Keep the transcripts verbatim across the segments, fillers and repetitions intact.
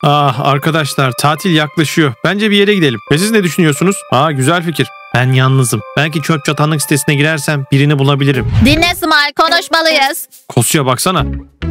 Ah arkadaşlar, tatil yaklaşıyor. Bence bir yere gidelim. Ve siz ne düşünüyorsunuz? Aa, güzel fikir. Ben yalnızım. Belki çöp çatanlık sitesine girersem birini bulabilirim. Dinle Smile, konuşmalıyız. Kosuya baksana.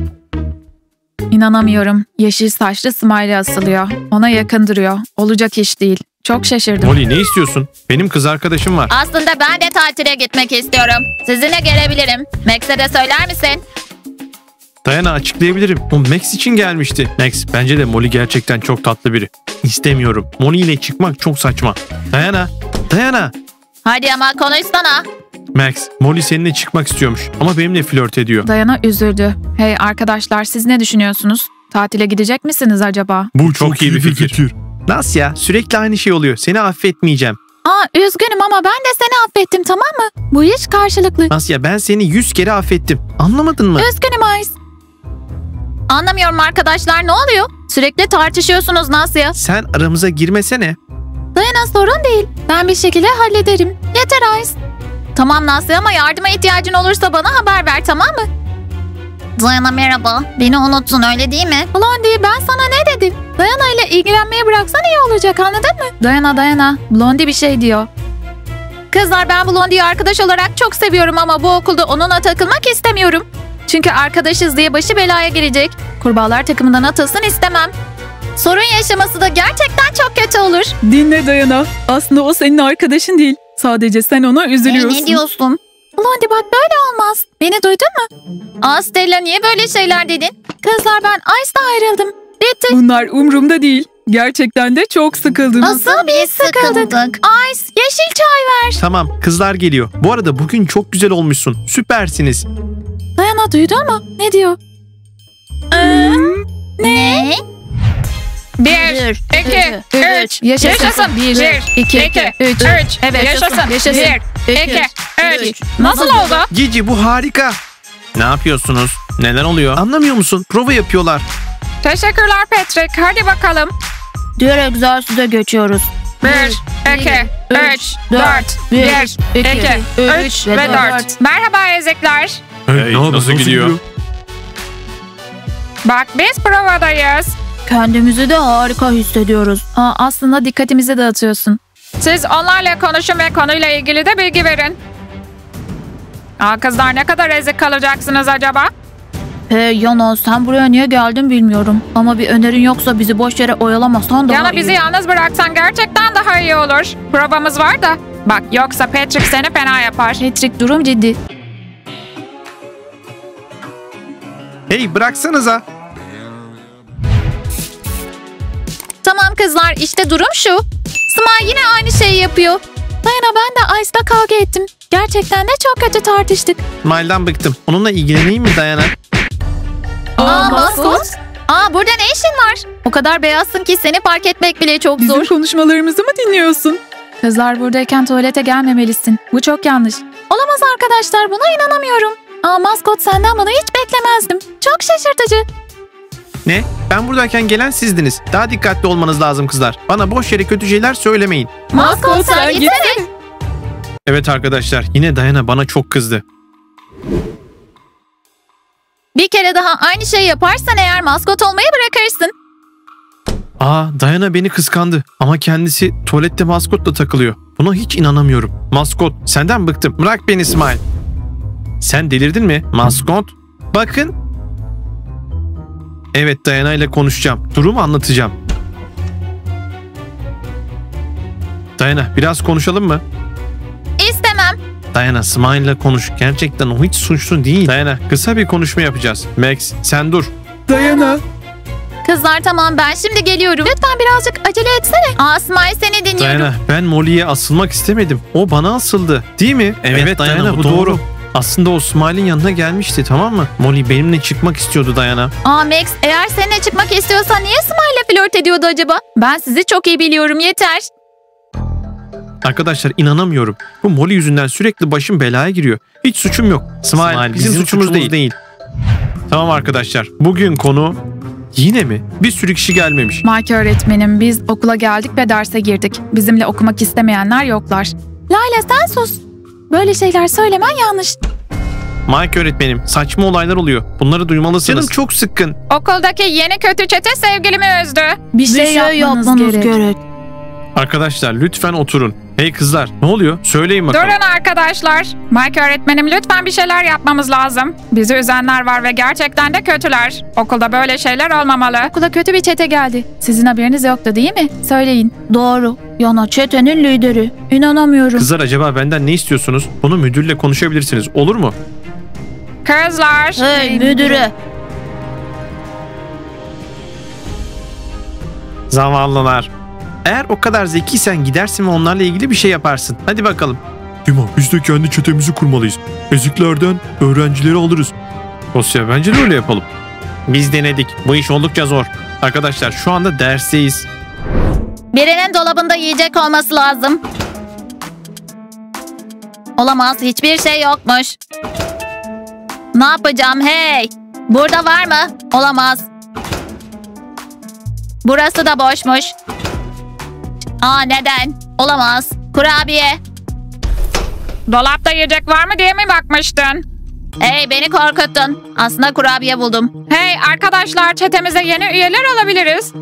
İnanamıyorum. Yeşil saçlı Smiley asılıyor. Ona yakın duruyor. Olacak iş değil. Çok şaşırdım. Molly, ne istiyorsun? Benim kız arkadaşım var. Aslında ben de tatile gitmek istiyorum. Sizinle gelebilirim. Max'e de söyler misin? Diana, açıklayabilirim. O Max için gelmişti. Max, bence de Molly gerçekten çok tatlı biri. İstemiyorum. Molly ile çıkmak çok saçma. Diana, Diana. Hadi ama konuşsana. Max, Molly seninle çıkmak istiyormuş ama benimle flört ediyor. Diana üzüldü. Hey arkadaşlar, siz ne düşünüyorsunuz? Tatile gidecek misiniz acaba? Bu çok, çok iyi bir fikir. fikir. Nasya, sürekli aynı şey oluyor. Seni affetmeyeceğim. Aa, üzgünüm ama ben de seni affettim, tamam mı? Bu iş karşılıklı. Nasya, ben seni yüz kere affettim. Anlamadın mı? Üzgünüm Ice. Anlamıyorum arkadaşlar, ne oluyor? Sürekli tartışıyorsunuz Nasya. Sen aramıza girmesene. Diana, sorun değil. Ben bir şekilde hallederim. Yeter Ice. Tamam Nasya ama yardıma ihtiyacın olursa bana haber ver, tamam mı? Diana merhaba. Beni unuttun öyle değil mi? Blondie, ben sana ne dedim? Diana ile ilgilenmeyi bıraksan iyi olacak, anladın mı? Diana Diana. Blondie bir şey diyor. Kızlar, ben Blondie'yi arkadaş olarak çok seviyorum ama bu okulda onunla takılmak istemiyorum. Çünkü arkadaşız diye başı belaya girecek. Kurbağalar takımından atılsın istemem. Sorun yaşaması da gerçekten çok kötü olur. Dinle Diana. Aslında o senin arkadaşın değil. Sadece sen ona üzülüyorsun. E, ne diyorsun? Blondie bak, böyle olmaz. Beni duydun mu? Aa Stella, niye böyle şeyler dedin? Kızlar, ben Ice'da ayrıldım. Bitti. Bunlar umurumda değil. Gerçekten de çok sıkıldım. Asıl biz sıkıldık. Ice, yeşil çay ver. Tamam, kızlar geliyor. Bu arada bugün çok güzel olmuşsun. Süpersiniz. Diana, duydun mu? Ne diyor? Ee, ne? Bir, iki, üç. Yaşasın. Bir, iki, üç. üç. Evet, yaşasın. Yaşasın. Bir, iki, üç. Nasıl oldu? Cici, bu harika. Ne yapıyorsunuz? Neler oluyor? Anlamıyor musun? Prova yapıyorlar. Teşekkürler Patrick. Hadi bakalım. Diğer egzersize geçiyoruz. Bir, iki, üç, dört. Bir, iki, üç ve dört. Merhaba ezikler. Hey, nasıl gidiyor? Bak, biz provadayız. Kendimizi de harika hissediyoruz. Aa, aslında dikkatimizi dağıtıyorsun. Siz onlarla konuşun ve konuyla ilgili de bilgi verin. Aa, kızlar, ne kadar ezik kalacaksınız acaba? Hey Yana, sen buraya niye geldin bilmiyorum. Ama bir önerin yoksa bizi boş yere oyalamasan daha Yana, iyi. bizi yalnız bıraksan gerçekten daha iyi olur. Provamız var da. Bak, yoksa Patrick seni fena yapar. Patrick, durum ciddi. Hey, bıraksanıza. Tamam kızlar, işte durum şu. Smile yine aynı şeyi yapıyor. Diana, ben de Ice'da kavga ettim. Gerçekten de çok kötü tartıştık. Smile'dan bıktım. Onunla ilgileneyim mi Diana? Aa, maskot. Aa, burada ne işin var? O kadar beyazsın ki seni fark etmek bile çok Bizim zor. konuşmalarımızı mı dinliyorsun? Kızlar, buradayken tuvalete gelmemelisin. Bu çok yanlış. Olamaz arkadaşlar, buna inanamıyorum. Aa, maskot, senden bunu hiç beklemezdim. Çok şaşırtıcı. Ne? Ben buradayken gelen sizdiniz. Daha dikkatli olmanız lazım kızlar. Bana boş yere kötü şeyler söylemeyin. Maskot, sen sen gitsene. Evet arkadaşlar, yine Diana bana çok kızdı. Bir kere daha aynı şeyi yaparsan eğer maskot olmayı bırakırsın. Aa, Diana beni kıskandı. Ama kendisi tuvalette maskotla takılıyor. Buna hiç inanamıyorum. Maskot, senden bıktım. Bırak beni Smile. Sen delirdin mi? Maskot. Bakın. Evet, Diana ile konuşacağım. Durumu anlatacağım. Diana, biraz konuşalım mı? İstemem. Diana, Smile ile konuş. Gerçekten o hiç suçlu değil. Diana, kısa bir konuşma yapacağız. Max, sen dur. Diana. Kızlar tamam, ben şimdi geliyorum. Lütfen birazcık acele etsene. Aa Smile, seni dinliyorum. Diana, ben Molly'ye asılmak istemedim. O bana asıldı. Değil mi? Evet, evet Diana, Diana bu doğru. doğru. Aslında o Smile'in yanına gelmişti, tamam mı? Molly benimle çıkmak istiyordu Diana. Aa Max, eğer seninle çıkmak istiyorsan niye Smile'le flört ediyordu acaba? Ben sizi çok iyi biliyorum, yeter. Arkadaşlar, inanamıyorum. Bu Molly yüzünden sürekli başım belaya giriyor. Hiç suçum yok. Smile, Smile bizim, bizim suçumuz, suçumuz değil. değil. Tamam arkadaşlar, bugün konu... Yine mi? Bir sürü kişi gelmemiş. Mike öğretmenim, biz okula geldik ve derse girdik. Bizimle okumak istemeyenler yoklar. Layla, sen sus. Böyle şeyler söylemen yanlış. Mike öğretmenim, saçma olaylar oluyor. Bunları duymalısınız. Canım çok sıkkın. Okuldaki yeni kötü çete sevgilimi üzdü. şey, yapmanız, gerek. Arkadaşlar lütfen oturun. Hey kızlar, ne oluyor? Söyleyin bakalım. Durun arkadaşlar. Mike öğretmenim, lütfen bir şeyler yapmamız lazım. Bizi üzenler var ve gerçekten de kötüler. Okulda böyle şeyler olmamalı. Okula kötü bir çete geldi. Sizin haberiniz yoktu değil mi? Söyleyin. Doğru. Yana çetenin lideri. İnanamıyorum. Kızlar, acaba benden ne istiyorsunuz? Bunu müdürle konuşabilirsiniz. Olur mu? Kızlar. Hey müdürü. Zavallılar. Eğer o kadar zekiysen gidersin ve onlarla ilgili bir şey yaparsın. Hadi bakalım. Dima, biz de kendi çetemizi kurmalıyız. Eziklerden öğrencileri alırız. Dosya, bence de öyle yapalım. Biz denedik. Bu iş oldukça zor. Arkadaşlar şu anda dersteyiz. Birinin dolabında yiyecek olması lazım. Olamaz, hiçbir şey yokmuş. Ne yapacağım hey? Burada var mı? Olamaz. Burası da boşmuş. Aa, neden? Olamaz. Kurabiye. Dolapta yiyecek var mı diye mi bakmıştın? Hey, beni korkuttun. Aslında kurabiye buldum. Hey arkadaşlar, çetemize yeni üyeler alabiliriz.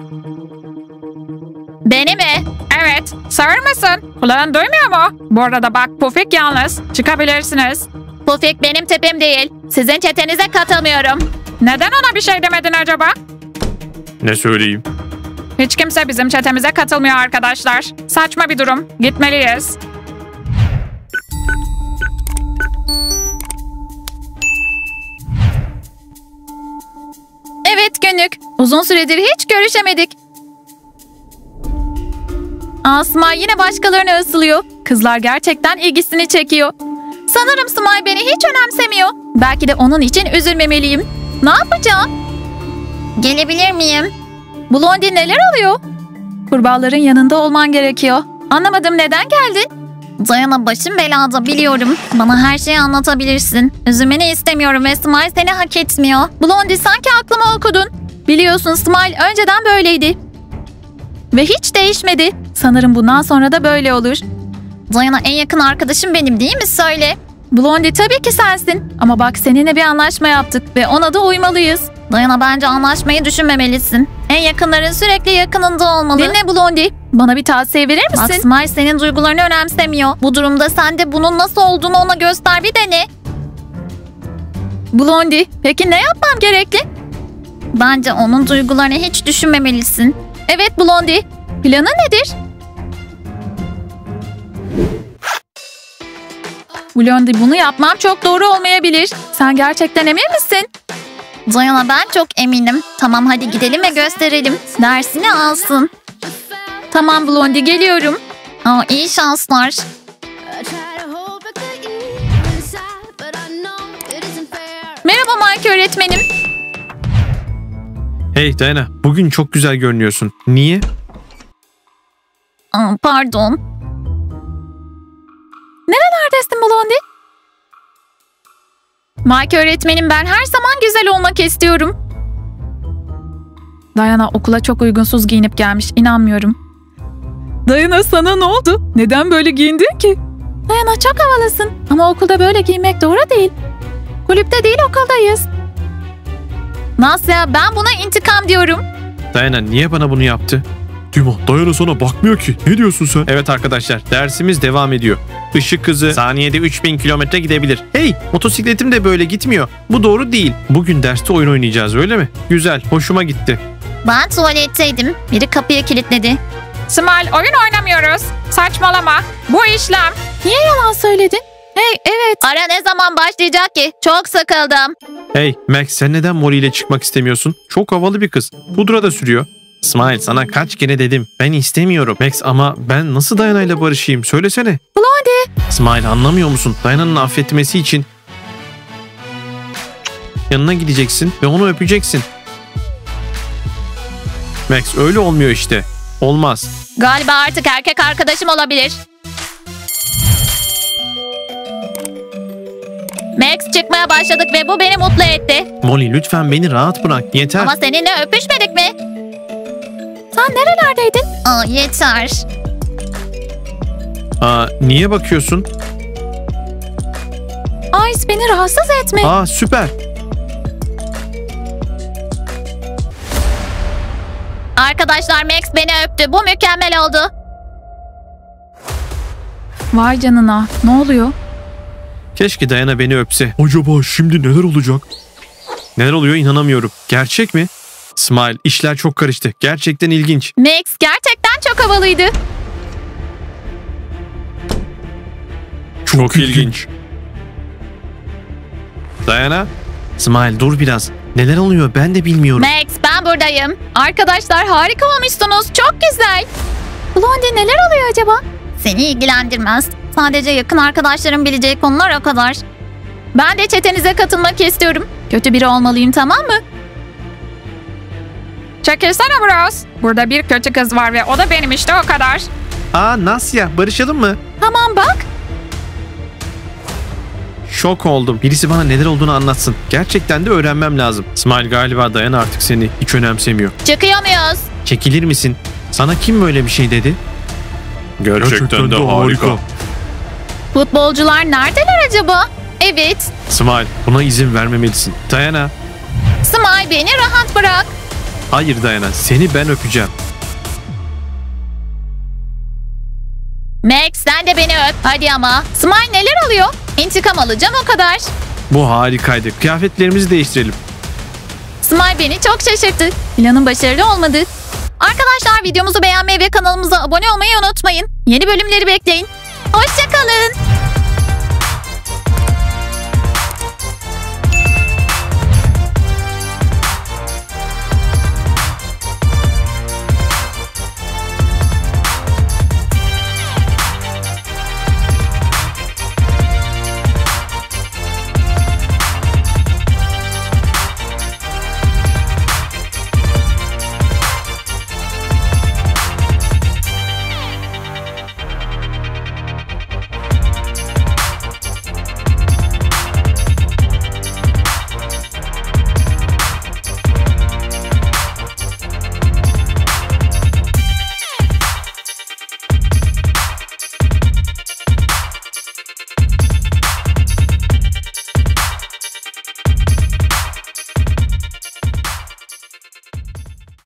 Beni mi? Evet, sağır mısın? Kulağın duymuyor mu? Bu arada bak, Pufik yalnız. Çıkabilirsiniz. Pufik benim tipim değil. Sizin çetenize katılmıyorum. Neden ona bir şey demedin acaba? Ne söyleyeyim? Hiç kimse bizim çetemize katılmıyor arkadaşlar. Saçma bir durum. Gitmeliyiz. Evet günlük. Uzun süredir hiç görüşemedik. Asma yine başkalarını ısılıyor. Kızlar gerçekten ilgisini çekiyor. Sanırım Smile beni hiç önemsemiyor. Belki de onun için üzülmemeliyim. Ne yapacağım? Gelebilir miyim? Blondie, neler oluyor? Kurbağaların yanında olman gerekiyor. Anlamadım, neden geldin? Dayana, başım belada, biliyorum. Bana her şeyi anlatabilirsin. Üzülmeni istemiyorum ve Smile seni hak etmiyor. Blondie, sanki aklımı okudun. Biliyorsun Smile önceden böyleydi. Ve hiç değişmedi. Sanırım bundan sonra da böyle olur. Dayana, en yakın arkadaşım benim değil mi? Söyle. Blondie, tabii ki sensin. Ama bak, seninle bir anlaşma yaptık ve ona da uymalıyız. Dayana, bence anlaşmayı düşünmemelisin. En yakınların sürekli yakınında olmalı. Dinle Blondie. Bana bir tavsiye verir misin? Bak, Smile senin duygularını önemsemiyor. Bu durumda sen de bunun nasıl olduğunu ona göster, bir dene. Blondie, peki ne yapmam gerekli? Bence onun duygularını hiç düşünmemelisin. Evet Blondie. Planın nedir? Blondie, bunu yapmam çok doğru olmayabilir. Sen gerçekten emin misin? Dayana, ben çok eminim. Tamam, hadi gidelim ve gösterelim. Dersini alsın. Tamam Blondie, geliyorum. Aa, iyi şanslar. Merhaba Mike öğretmenim. Hey Diana, bugün çok güzel görünüyorsun. Niye? Aa, pardon. Nerelerdesin Blondie? Mike öğretmenim, ben her zaman güzel olmak istiyorum. Diana okula çok uygunsuz giyinip gelmiş. İnanmıyorum. Dayana, sana ne oldu? Neden böyle giyindin ki? Diana, çok havalısın. Ama okulda böyle giymek doğru değil. Kulüpte değil, okuldayız. Nasya, ben buna intikam diyorum. Diana niye bana bunu yaptı? Dima, Dayana sana bakmıyor ki. Ne diyorsun sen? Evet arkadaşlar, dersimiz devam ediyor. Işık hızı saniyede üç bin kilometre gidebilir. Hey, motosikletim de böyle gitmiyor. Bu doğru değil. Bugün derste oyun oynayacağız, öyle mi? Güzel, hoşuma gitti. Ben tuvaletteydim. Biri kapıyı kilitledi. Smile, oyun oynamıyoruz. Saçmalama. Bu işlem. Niye yalan söyledin? Hey, evet. Ara ne zaman başlayacak ki? Çok sıkıldım. Hey Max, sen neden Molly ile çıkmak istemiyorsun? Çok havalı bir kız. Pudra da sürüyor. Smile, sana kaç kere dedim. Ben istemiyorum. Max, ama ben nasıl Diana ile barışayım? Söylesene. Blondie. Smile, anlamıyor musun? Diana'nın affetmesi için yanına gideceksin ve onu öpeceksin. Max, öyle olmuyor işte. Olmaz. Galiba artık erkek arkadaşım olabilir. Max, çıkmaya başladık ve bu beni mutlu etti. Molly, lütfen beni rahat bırak. Yeter. Ama seninle öpüşmedik mi? Sen nerelerdeydin? Aa, yeter. Aa, niye bakıyorsun? Ice, beni rahatsız etme. Aa, süper. Arkadaşlar Max beni öptü. Bu mükemmel oldu. Vay canına. Ne oluyor? Keşke Diana beni öpse. Acaba şimdi neler olacak? Neler oluyor inanamıyorum. Gerçek mi? Smile, işler çok karıştı. Gerçekten ilginç. Max gerçekten çok havalıydı. Çok, ilginç. Diana, Smile dur biraz. Neler oluyor ben de bilmiyorum. Max ben buradayım. Arkadaşlar harika olmuşsunuz. Çok güzel. Blondie neler oluyor acaba? Seni ilgilendirmez. Sadece yakın arkadaşlarım bileceği konular o kadar. Ben de çetenize katılmak istiyorum. Kötü biri olmalıyım, tamam mı? Çekilsene Bros. Burada bir kötü kız var ve o da benim, işte o kadar. Aa Nasya, barışalım mı? Tamam bak. Şok oldum. Birisi bana neler olduğunu anlatsın. Gerçekten de öğrenmem lazım. Smile galiba Diana artık seni hiç önemsemiyor. Çıkıyor muyuz? Çekilir misin? Sana kim böyle bir şey dedi? Gerçekten de harika. Futbolcular neredeler acaba? Evet. Smile, buna izin vermemelisin. Diana. Smile beni rahat bırak. Hayır Diana, seni ben öpeceğim. Max sen de beni öp. Hadi ama. Smile neler oluyor? İntikam alacağım o kadar. Bu harikaydı. Kıyafetlerimizi değiştirelim. Smile beni çok şaşırttı. Planın başarılı olmadı. Arkadaşlar videomuzu beğenmeyi ve kanalımıza abone olmayı unutmayın. Yeni bölümleri bekleyin. Hoşça kalın.